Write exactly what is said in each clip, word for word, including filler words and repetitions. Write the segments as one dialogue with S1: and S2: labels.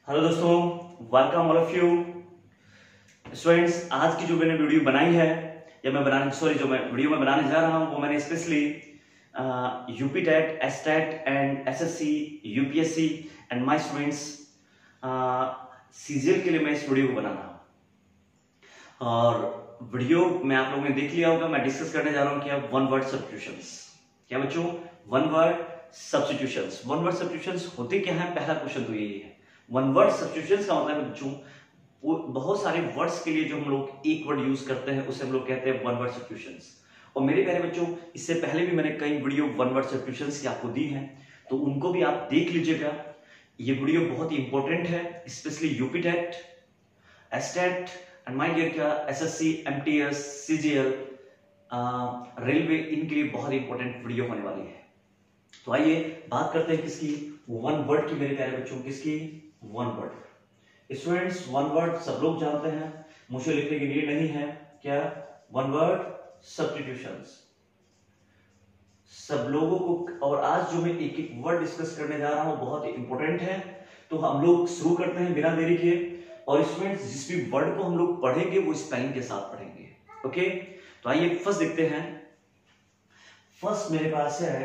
S1: Hello दोस्तों, welcome all of you students. आज की जो मैंने वीडियो बनाई है या मैं बनाने सॉरी जो मैं वीडियो में बनाने जा रहा हूं वो मैंने specially UP TET, S TET and SSC, UPSC and my students CGL के लिए मैं इस वीडियो को बना रहा हूं। और वीडियो में आप लोगों ने देख लिया होगा, मैं डिस्कस करने जा रहा हूं क्या वन वर्ड सब्स्टिट्यूशंस। क्या बच्चों, one word substitutions. One word substitutions होते क्या है, पहला क्वेश्चन तो यही है। वन वर्ड सब्स्टिट्यूशंस का मतलब बच्चों वो बहुत सारे वर्ड्स के लिए जो हम लोग एक वर्ड यूज करते हैं उसे हम लोग कहते हैं वन वर्ड सब्स्टिट्यूशंस। और मेरे प्यारे बच्चों, इससे पहले भी मैंने कई वीडियो वन वर्ड सब्स्टिट्यूशंस की आपको दी हैं, तो उनको भी आप देख लीजिएगा। ये वीडियो बहुत ही इंपॉर्टेंट है, specially UP TET, S TET and my dear क्या एसएससी, एमटीएस, सीजीएल, रेलवे, इनके लिए बहुत इंपॉर्टेंट वीडियो होने वाली है। तो आइए बात करते हैं किसकी, वन वर्ड की मेरे प्यारे बच्चों, किसकी, one word. Students, one word सब लोग जानते हैं, मुझे लिखने की नीड नहीं है। क्या, वन वर्ड सब्स्टिट्यूशंस सब लोगों को। और आज जो मैं एक एक वर्ड डिस्कस करने जा रहा हूं बहुत ही इंपॉर्टेंट है, तो हम लोग शुरू करते हैं बिना देरी के। और स्टूडेंट्स, जिस भी वर्ड को हम लोग पढ़ेंगे वो स्पेलिंग के साथ पढ़ेंगे, ओके। तो आइए फर्स्ट देखते हैं। फर्स्ट मेरे पास है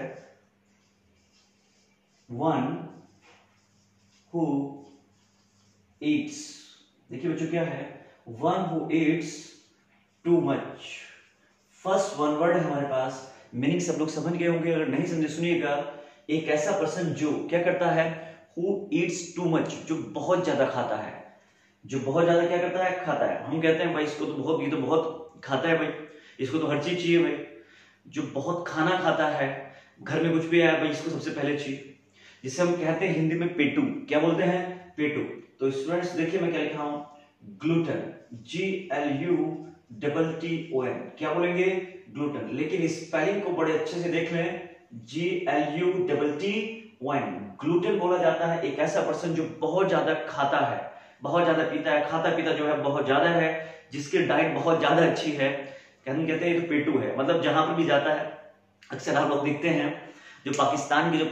S1: वन हु eats। देखिए बच्चों क्या है, one who eats too much. First one word है हमारे पास, मीनिंग सब लोग समझ गए होंगे, अगर नहीं समझे सुनिएगा। एक ऐसा पर्सन जो क्या करता है, हु eats टू मच, जो बहुत ज्यादा खाता है। जो बहुत ज्यादा क्या करता है, खाता है। हम कहते हैं भाई इसको तो बहुत, ये तो बहुत खाता है भाई, इसको तो हर चीज चाहिए भाई। जो बहुत खाना खाता है, घर में कुछ भी आया भाई इसको सबसे पहले चाहिए, जिसे हम कहते हैं हिंदी में पेटू। क्या बोलते हैं, पेटू। तो स्टूडेंट्स देखिए मैं क्या लिखा हूं, glutton, G L U double T O N. क्या बोलेंगे, ग्लूटन। लेकिन स्पेलिंग को बड़े अच्छे से देख लें, G L U double T O N. Glutton बोला जाता है एक ऐसा पर्सन जो बहुत ज्यादा खाता है, बहुत ज्यादा पीता है, खाता पीता जो है बहुत ज्यादा है, जिसकी डाइट बहुत ज्यादा अच्छी है। हम कहते हैं ये तो पेटू है। मतलब जहां पर भी जाता है, अक्सर आप लोग देखते हैं जो पाकिस्तान के जो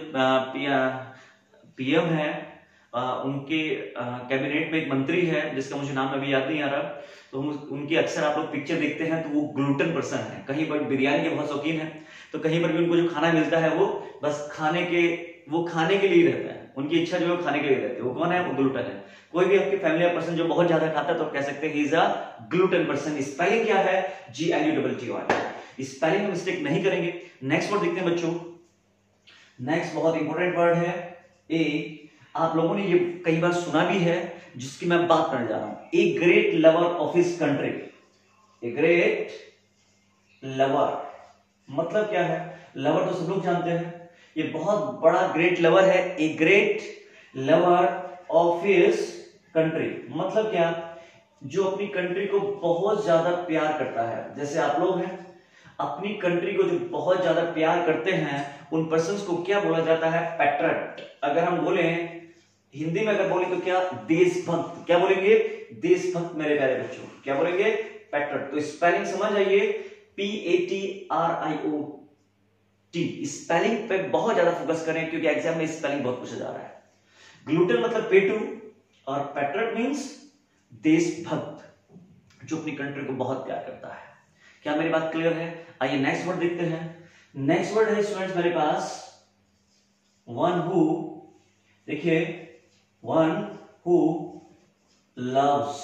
S1: पीएम है, आ, उनके कैबिनेट में एक मंत्री है जिसका मुझे नाम अभी याद नहीं आ रहा, तो हम उनकी अक्सर आप लोग पिक्चर देखते हैं तो वो ग्लूटन पर्सन है। कहीं पर बिरयानी के बहुत शौकीन है, तो कहीं पर भी उनको जो खाना मिलता है वो बस खाने के वो खाने के लिए रहता है। उनकी इच्छा जो है खाने के लिए रहती है। वो कौन है, वो ग्लूटन है। कोई भी आपकी फैमिली का पर्सन जो बहुत ज्यादा खाता है तो कह सकते हैं he is a glutton person. Spelling क्या है, G L U double T O N. Spelling में मिस्टेक नहीं करेंगे। नेक्स्ट वर्ड देखते हैं बच्चों। नेक्स्ट बहुत इंपॉर्टेंट वर्ड है ए। आप लोगों ने ये कई बार सुना भी है, जिसकी मैं बात करने जा रहा हूं। A great lover of his country. A great lover मतलब क्या है, लवर तो सब लोग जानते हैं, ये बहुत बड़ा ग्रेट लवर है। A great lover of his country मतलब क्या, जो अपनी कंट्री को बहुत ज्यादा प्यार करता है। जैसे आप लोग हैं, अपनी कंट्री को जो बहुत ज्यादा प्यार करते हैं उन पर्सन्स को क्या बोला जाता है, पैट्रियट। अगर हम बोले हिंदी में, अगर बोले तो क्या, देशभक्त। क्या बोलेंगे, देशभक्त मेरे प्यारे बच्चों। क्या बोलेंगे, पैट्रियट। तो स्पेलिंग समझ आइए, P A T R I O T. Spelling पे बहुत ज्यादा फोकस करें क्योंकि एग्जाम में स्पेलिंग बहुत पूछा जा रहा है। ग्लूटन मतलब पेटू और पैट्रियट मींस देशभक्त, जो अपनी कंट्री को बहुत प्यार करता है। क्या मेरी बात क्लियर है? आइए नेक्स्ट वर्ड देखते हैं। नेक्स्ट वर्ड है स्टूडेंट्स मेरे पास वन हु। देखिए, one who loves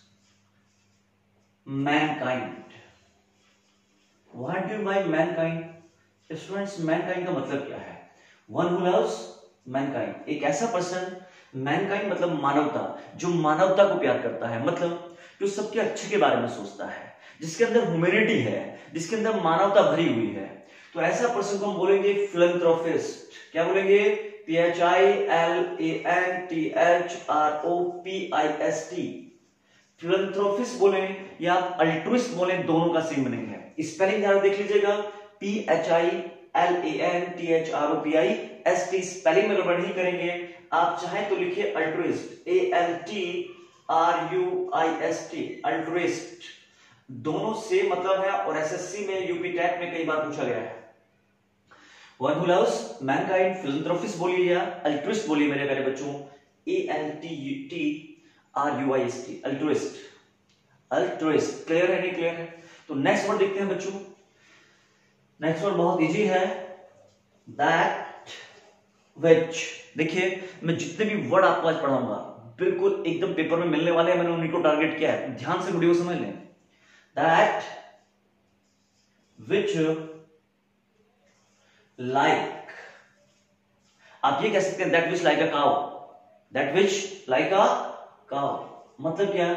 S1: mankind. What do you mean mankind? Students, mankind का मतलब क्या है? वन हु लव्स मैनकाइंड, एक ऐसा पर्सन, मैनकाइंड मतलब मानवता, जो मानवता को प्यार करता है, मतलब जो सबके अच्छे के बारे में सोचता है, जिसके अंदर ह्यूमैनिटी है, जिसके अंदर मानवता भरी हुई है। तो ऐसा पर्सन को हम बोलेंगे फिलैंथ्रोपिस्ट। क्या बोलेंगे, P H I L A N T H R O P I S T. Philanthropist बोले या अल्ट्रुइस्ट बोले, दोनों का सेम मीनिंग है। स्पेलिंग ध्यान देख लीजिएगा, P H I L A N T H R O P I S T. Spelling में गड़बड़ नहीं करेंगे, आप चाहें तो लिखिए altruist, A L T R U I S T, altruist. दोनों से मतलब है और एसएससी में, यूपी टेट में कई बार पूछा गया है। One who loves mankind, philanthropist बोलिए या अल्ट्रुइस्ट बोलिए मेरे प्यारे बच्चों, A L T T R U I S T, altruist, altruist. Clear है नहीं क्लियर है? तो नेक्स्ट वर्ड देखते हैं बच्चों। नेक्स्ट वर्ड बहुत इजी है, दैट विच। देखिए मैं जितने भी वर्ड आपको आज पढ़ाऊंगा बिल्कुल एकदम पेपर में मिलने वाले हैं, मैंने उन्हीं को टारगेट किया है, ध्यान से वीडियो समझ लें। दैट विच लाइक, आप ये कह सकते हैं that which like a cow, that which like a cow मतलब क्या,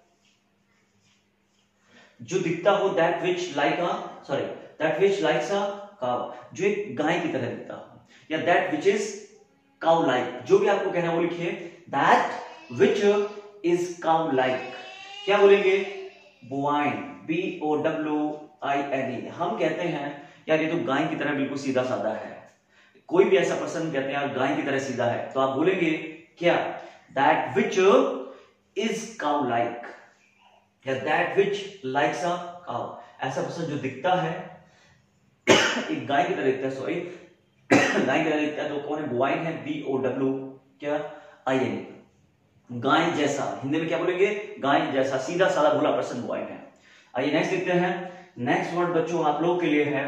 S1: जो दिखता हो, that which like a sorry that which likes a cow, जो एक गाय की तरह दिखता हो, या that which is cow like, जो भी आपको कहना है वो लिखिए, that which is cow like. क्या बोलेंगे? Bovine, B O W I N E. हम कहते हैं यार ये तो गाय की तरह बिल्कुल सीधा साधा है, कोई भी ऐसा पर्सन कहते हैं यार गाय की तरह सीधा है, तो आप बोलेंगे क्या? That which is cow like, या that which likes a cow. ऐसा पर्सन जो दिखता है एक गाय की तरह दिखता है, सॉरी गाय की तरह दिखता है, तो कौन है? बोवाइन है, बी ओ डब्ल्यू क्या आई एन ई, गाय जैसा। हिंदी में क्या बोलेंगे? गाय जैसा, सीधा साधा भोला पर्सन बोवाइन है। आइए नेक्स्ट देखते हैं। नेक्स्ट वर्ड बच्चों आप लोगों के लिए है,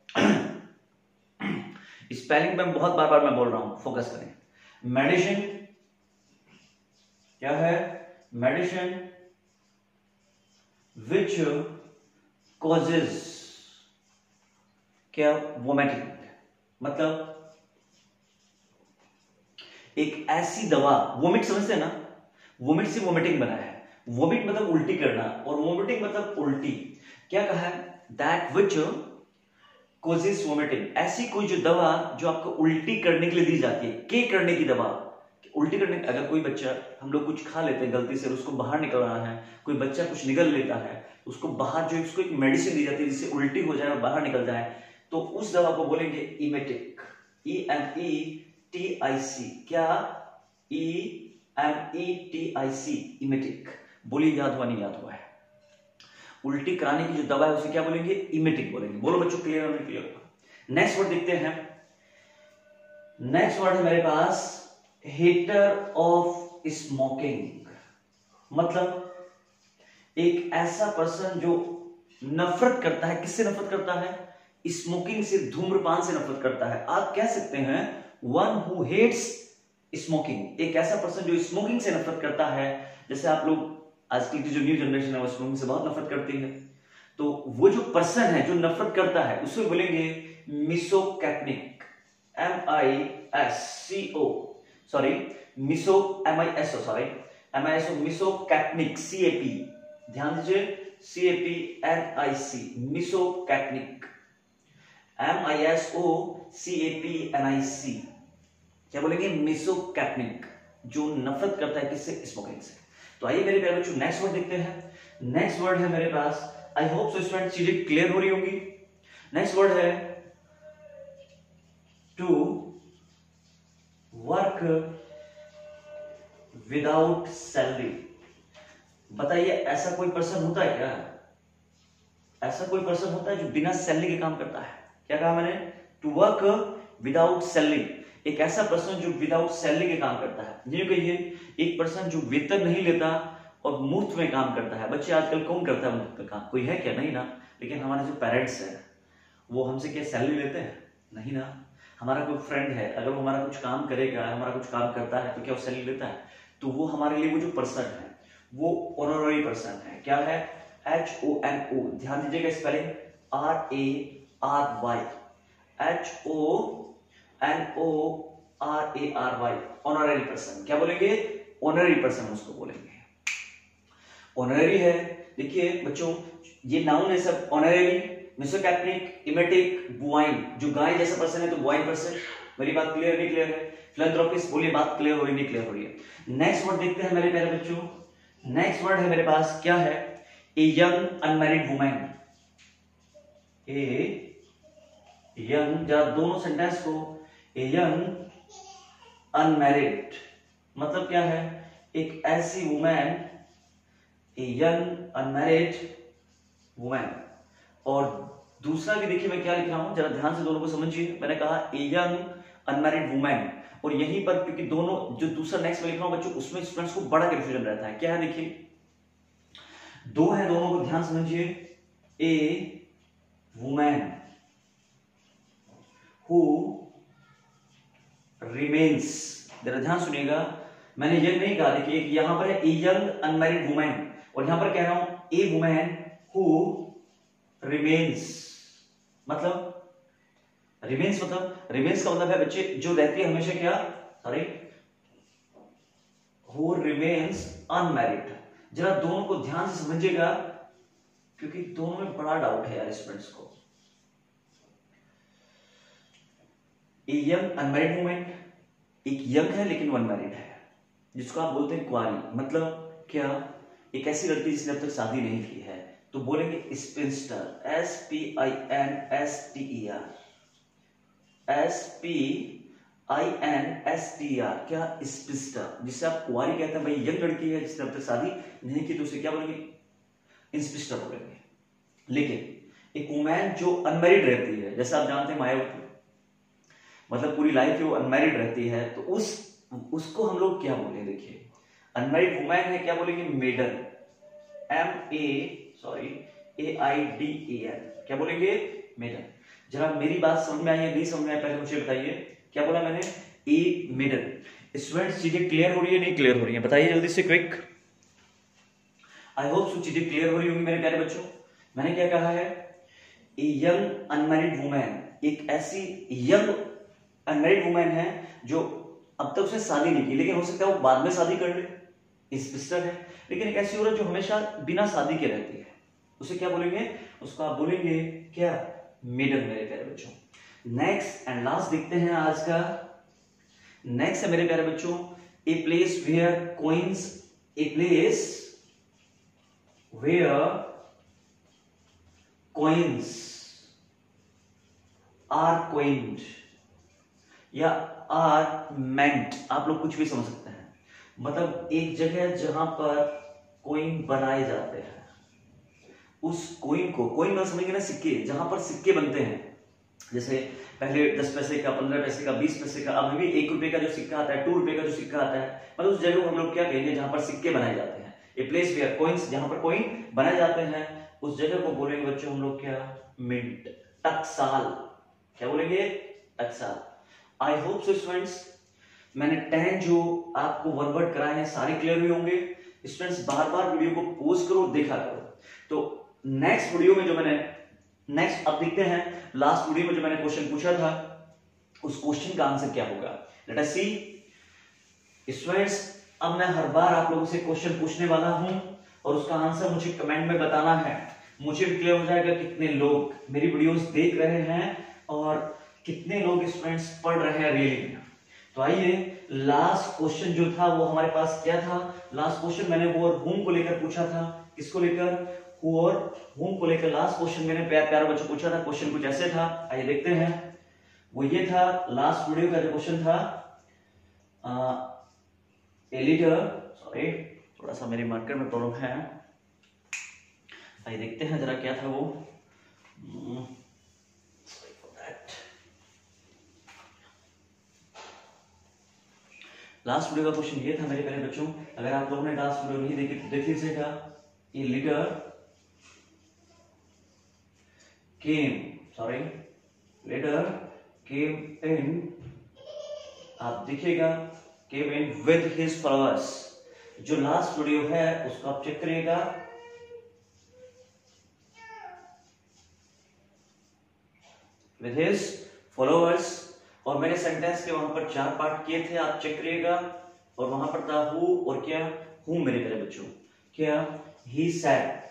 S1: स्पेलिंग में बहुत बार बार मैं बोल रहा हूं, फोकस करें। मेडिसिन, क्या है? मेडिसिन विच कॉजेज क्या? वोमिटिंग। मतलब एक ऐसी दवा, वोमिट समझते हैं ना, वोमिट से वोमिटिंग बना है, वोमिट मतलब उल्टी करना और वोमिटिंग मतलब उल्टी। क्या कहा है? दैट विच कॉजेज वोमिटिंग, ऐसी कोई जो दवा जो आपको उल्टी करने के लिए दी जाती है, के करने की दवा, उल्टी करने। अगर कोई बच्चा, हम लोग कुछ खा लेते हैं गलती से, उसको बाहर निकलना है, कोई बच्चा कुछ निगल लेता है, उसको बाहर जो उसको एक मेडिसिन दी जाती है जिससे उल्टी हो जाए और बाहर निकल जाए, तो उस दवा को बोलेंगे emetic, E M E T I C. क्या? E M E T I C, emetic. बोलिए याद हुआ नहीं याद हुआ है? उल्टी कराने की जो दवा है उसे क्या बोलेंगे? इमेटिक बोलेंगे। बोलो बच्चों क्लियर और नहीं क्लियर? नेक्स्ट वर्ड देखते हैं। नेक्स्ट वर्ड है मेरे पास हेटर ऑफ स्मोकिंग। मतलब एक ऐसा पर्सन जो नफरत करता है, किससे नफरत करता है? स्मोकिंग से, धूम्रपान से नफरत करता है। आप कह सकते हैं वन हु हेट्स स्मोकिंग, एक ऐसा पर्सन जो स्मोकिंग से नफरत करता है। जैसे आप लोग आजकल की जो न्यू जनरेशन है वो स्मोकिंग से बहुत नफरत करती है, तो वो जो पर्सन है जो नफरत करता है उसे बोलेंगे misocapnic, M I S C O sorry miso M I S O sorry M I S O misocapnic, C A P, ध्यान दीजिए, C A P N I C, misocapnic, M I S O C A P N I C. क्या बोलेंगे? मिसोकैप्निक, जो नफरत करता है किससे? Smoking से। तो आइए मेरे प्यारे बच्चों नेक्स्ट वर्ड देखते हैं। नेक्स्ट वर्ड है मेरे पास, आई होप सो स्टूडेंट चीजें क्लियर हो रही होंगी। नेक्स्ट वर्ड है टू वर्क विदाउट सैलरी। बताइए ऐसा कोई पर्सन होता है क्या? ऐसा कोई पर्सन होता है जो बिना सैलरी के काम करता है? क्या कहा मैंने? टू वर्क विदाउट सैलरी, एक ऐसा पर्सन जो विदाउट सैलरी के काम करता है। ये कहिए एक पर्सन जो वेतन नहीं लेता और मुफ्त में काम करता है। बच्चे आजकल कौन करता है मुफ्त में काम? कोई है क्या? नहीं ना। लेकिन हमारे जो पेरेंट्स हैं वो हमसे क्या सैलरी लेते हैं? नहीं ना। हमारा कोई फ्रेंड है, अगर वो हमारा कुछ काम करेगा, हमारा कुछ काम करता है, तो क्या वो सैलरी लेता है? तो वो हमारे लिए वो जो पर्सन है वो ऑनररी पर्सन है। क्या है? एच ओ एन ओ, ध्यान दीजिएगा spelling, R A R Y, H O N O R A R Y, honorary person. क्या बोलेंगे? ऑनररी पर्सन उसको बोलेंगे। ऑनररी है, देखिए बच्चों ये नाउन है सब, ऑनररी, मिसोकैप्निक, इमेटिक, बुआइन, जो गाय जैसा पर्सन है तो बुआइन पर्सन। मेरी बात क्लियर नहीं क्लियर है? फिलैंथ्रोपिस्ट, बोलिए बात क्लियर हो रही नहीं क्लियर हो रही है? नेक्स्ट वर्ड देखते हैं मेरे प्यारे बच्चों। नेक्स्ट वर्ड है मेरे पास, क्या है? A young unmarried woman. A young, जरा दोनों सेंटेंस को, ए यंग अनमैरिड मतलब क्या है? एक ऐसी woman, a young unmarried woman. और दूसरा भी देखिए मैं क्या लिख रहा हूं, जरा ध्यान से दोनों को समझिए। मैंने कहा ए यंग अनमैरिड वुमेन, और यहीं पर क्योंकि दोनों जो दूसरा नेक्स्ट में लिख रहा हूं बच्चों उसमें स्टूडेंट्स को बड़ा कंफ्यूजन रहता है। क्या है देखिए, दो है, दोनों को ध्यान समझिए। ए वुमेन हु रिमेन्स, जरा ध्यान सुनिएगा, मैंने ये नहीं कहा देखिए यहां पर है ए यंग अनमैरिड वुमेन और यहां पर कह रहा हूं ए वुमेन हु रिमेन्स, मतलब रिमेन्स मतलब रिमेन्स का मतलब है बच्चे जो रहती है हमेशा, क्या सॉरी हु रिमेन्स अनमैरिड। जरा दोनों को ध्यान से समझिएगा क्योंकि दोनों में बड़ा डाउट है यार स्टूडेंट्स को। ए यंग अनमैरिड वुमेन, एक यंग है लेकिन वन मैरिड है, जिसको आप बोलते हैं कुआरी, मतलब क्या एक ऐसी लड़की जिसने अब तक शादी नहीं की है, तो बोलेंगे spinster, S P I N S T E R, S P I N S T R, क्या स्पिंस्टर, जिससे आप कुआरी कहते हैं, भाई यंग लड़की है जिसने अब तक शादी नहीं की तो उसे क्या बोलेंगे, स्पिंस्टर बोलेंगे। लेकिन एक वुमेन जो अनमैरिड रहती है, जैसे आप जानते हैं मायावती, मतलब पूरी लाइफ वो अनमैरिड रहती है, तो उस उसको हम लोग क्या बोलेंगे, देखिए अनमैरिड वुमेन है, क्या बोलेंगे, maiden, M A sorry A I D A N, क्या बोलेंगे, मेडन। जरा मेरी बात समझ में आई है नहीं समझ में आई, पहले मुझे बताइए क्या बोला मैंने, ए मेडन। स्टूडेंट्स चीजें क्लियर हो रही है नहीं क्लियर हो रही है, बताइए जल्दी से क्विक। आई होप सो चीजें क्लियर हो रही होंगी मेरे प्यारे बच्चों। मैंने क्या कहा है, ए यंग अनमैरिड वुमेन, एक ऐसी यंग अनमैरिड वुमेन है जो अब तक उसने शादी नहीं की, लेकिन हो सकता है वो बाद में शादी कर ले, स्पिंस्टर है। लेकिन एक ऐसी औरत जो हमेशा बिना शादी के रहती है, उसे क्या बोलेंगे, उसको आप बोलेंगे क्या, मेडन मेरे प्यारे बच्चों। नेक्स्ट एंड लास्ट देखते हैं आज का। नेक्स्ट है मेरे प्यारे बच्चों, a place where coins, a place where coins are coined या आर मेंट, आप लोग कुछ भी समझ सकते हैं, मतलब एक जगह जहां पर कॉइन बनाए जाते हैं, उस कॉइन को, कॉइन मतलब समझेंगे ना सिक्के, जहां पर सिक्के बनते हैं, जैसे पहले दस पैसे का, पंद्रह पैसे का, बीस पैसे का, अब भी एक रुपए का जो सिक्का आता है, टू रुपए का जो सिक्का आता है, मतलब उस जगह को हम लोग क्या कहेंगे जहां पर सिक्के बनाए जाते हैं। ए प्लेस वेयर कॉइन्स, जहां पर कॉइन बनाए जाते हैं, उस जगह को बोलेंगे बच्चों हम लोग क्या, मिंट, टकसाल, क्या बोलेंगे, टकसाल। आई होप सो स्टूडेंट्स मैंने टेन जो आपको वन वर्ड कराए हैं सारे क्लियर हुए होंगे। स्टूडेंट्स बार बार वीडियो को पॉज करो, देखा करो। तो नेक्स्ट वीडियो में जो मैंने नेक्स्ट अब देखते हैं, लास्ट वीडियो में जो मैंने क्वेश्चन पूछा था उस क्वेश्चन का आंसर क्या होगा, लेट अस सी। स्टूडेंट्स अब मैं हर बार आप लोगों से क्वेश्चन पूछने वाला हूं और उसका आंसर मुझे कमेंट में बताना है। मुझे भी क्लियर हो जाएगा कितने लोग मेरी वीडियोस देख रहे हैं और कितने लोग स्टूडेंट्स पढ़ रहे हैं रियली में। तो आइए, लास्ट क्वेश्चन जो था वो हमारे पास क्या था, लास्ट क्वेश्चन मैंने वो और होम को लेकर पूछा था, किसको लेकर, हु और होम को लेकर लास्ट क्वेश्चन मैंने प्यार प्यारा बच्चों पूछा था। क्वेश्चन कुछ ऐसे था, आइए देखते हैं। वो ये था, लास्ट वीडियो का जो क्वेश्चन था, ए लीडर, सॉरी थोड़ा सा मेरे मार्कर में प्रॉब्लम है, आइए देखते हैं जरा क्या था वो। Sorry for that. Last video का क्वेश्चन ये था मेरे प्यारे बच्चों, अगर आप लोगों ने लास्ट वीडियो नहीं देखी तो देख लीजिएगा। A leader came, sorry leader came in, आप देखिएगा came in with his followers. जो लास्ट वीडियो है उसको आप चेक करिएगा, विद हिज फॉलोअर्स, और मैंने सेंटेंस के वहां पर चार पार्ट किए थे, आप चेक करिएगा। और वहां पर था हु और क्या, हु मेरे प्यारे बच्चों, क्या, he sat,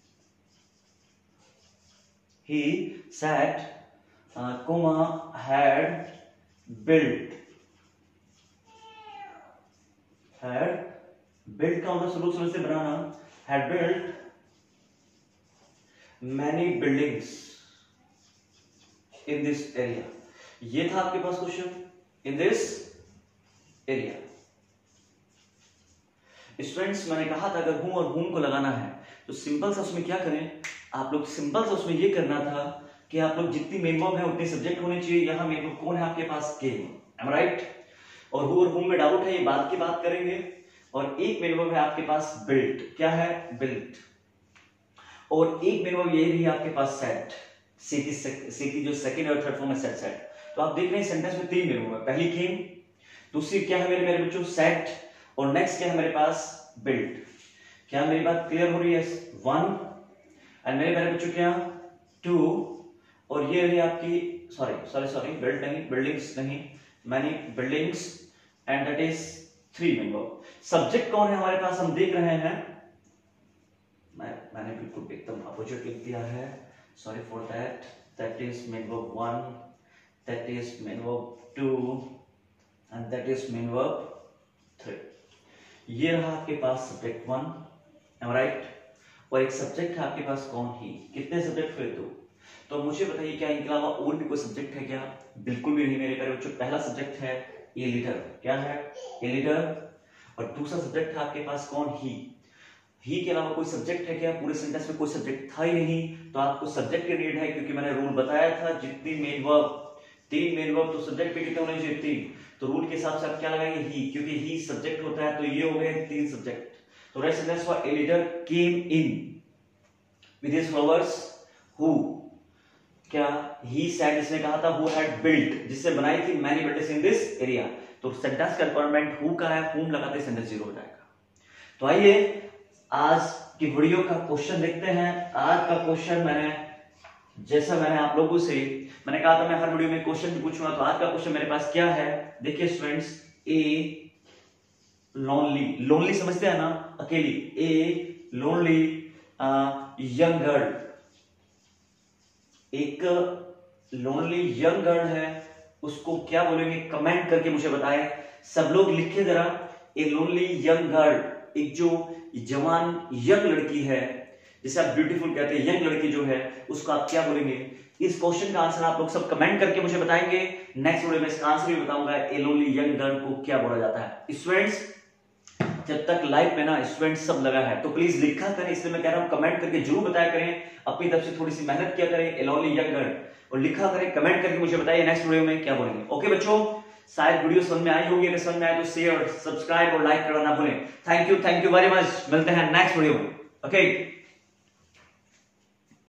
S1: he sat, comma had built, had built का मतलब शुरू शुरू से बनाना, had built many buildings in this area. ये था आपके पास question, in this area. Students मैंने कहा था अगर हूं और हूं को लगाना है तो सिंपल सा उसमें क्या करें, आप लोग सिंपल सा उसमें ये करना था कि आप लोग जितनी मेन वर्ब है उतने सब्जेक्ट होने चाहिए। यहां मेन वर्ब कौन है आपके पास, केम, एम राइट। और हु और हुम में डाउट है, ये बाद की बात करेंगे। और एक मेन वर्ब है आपके पास बिल्ट, क्या है बिल्ट। और एक मेन वर्ब ये भी है आपके पास सेट, सी की सी की जो सेकंड और थर्ड फॉर्म है सेट सेट। तो आप देख रहे हैं सेंटेंस में तीन मेन वर्ब है, पहली केम, दूसरी क्या है मेरे मेरे बच्चों सेट, और नेक्स्ट क्या है मेरे पास बिल्ट। क्या मेरी बात क्लियर हो रही है? वन एंड मेरे मेरे बच्चों क्या टू, और ये रही आपकी सॉरी सॉरी सॉरी बिल्ड नहीं, बिल्डिंग्स नहीं, many buildings, and that is three main verb. Subject कौन है हमारे पास हम देख रहे हैं, मैं मैंने बिल्कुल एकदम अपोजिट लिख दिया है, sorry for that. That is main verb one, that is main verb two, and that is main verb three. ये रहा आपके पास सब्जेक्ट वन, एम राइट। और एक सब्जेक्ट है आपके पास कौन ही, कितने सब्जेक्ट फिर दो। तो मुझे बताइए क्या इनके अलावा और भी कोई सब्जेक्ट है क्या? बिल्कुल भी नहीं मेरे प्यारे बच्चों। पहला सब्जेक्ट है ए लीडर, क्या है ए लीडर। और दूसरा सब्जेक्ट है आपके पास कौन ही, ही के अलावा कोई सब्जेक्ट है क्या? पूरे सेंटेंस में कोई सब्जेक्ट था ही नहीं, तो आपको सब्जेक्ट की नीड है, क्योंकि मैंने रूल बताया था जितनी मेन वर्ब, तीन मेन वर्ब तो सब्जेक्ट पे कितने होने चाहिए? तीन। तो रूल के हिसाब से आप क्या लगाएंगे ही, क्योंकि ही सब्जेक्ट होता है, तो ये हो गए तीन सब्जेक्ट। तो right sentence for a leader came in with his followers who, क्या ही सेड जिसने कहा था, हु हैड बिल्ट जिससे बनाई थी many buildings in this area. तो सेंटेंस का रिक्वायरमेंट हु का है, हुम लगाते सेंटेंस जीरो हो जाएगा। तो आइए आज की वीडियो का क्वेश्चन देखते हैं। आज का क्वेश्चन मैंने जैसा मैंने आप लोगों से मैंने कहा था मैं हर वीडियो में क्वेश्चन भी पूछूंगा, तो आज का क्वेश्चन मेरे पास क्या है देखिए स्टूडेंट्स। ए लोनली, लोनली समझते हैं ना, अकेली। ए लोनली यंग गर्ल, एक लोनली यंग गर्ल है, उसको क्या बोलेंगे कमेंट करके मुझे बताएं। सब लोग लिखिए जरा, ए लोनली यंग गर्ल, एक जो जवान यंग लड़की है जिसे आप ब्यूटीफुल कहते हैं, यंग लड़की जो है उसको आप क्या बोलेंगे। इस क्वेश्चन का आंसर आप लोग सब कमेंट करके मुझे बताएंगे। नेक्स्ट वीडियो में इसका आंसर भी बताऊंगा, ए लोनली यंग गर्ल को क्या बोला जाता है। स्टूडेंट्स जब तक लाइव में ना स्टूडेंट्स सब लगा है तो प्लीज लिखा करें, इसलिए मैं कह रहा हूं कमेंट करके जरूर बताया करें, अपनी तरफ से थोड़ी सी मेहनत किया करें, ए लोनली यंग गर्ल, और लिखा करें, कमेंट करके मुझे बताइए नेक्स्ट वीडियो में क्या बोलेंगे। ओके बच्चों, शायद वीडियो समझ में आई होगी, अगर समझ में आए तो शेयर, सब्सक्राइब और लाइक करना ना भूलें। Thank you, thank you very much, मिलते हैं नेक्स्ट वीडियो में। ओके।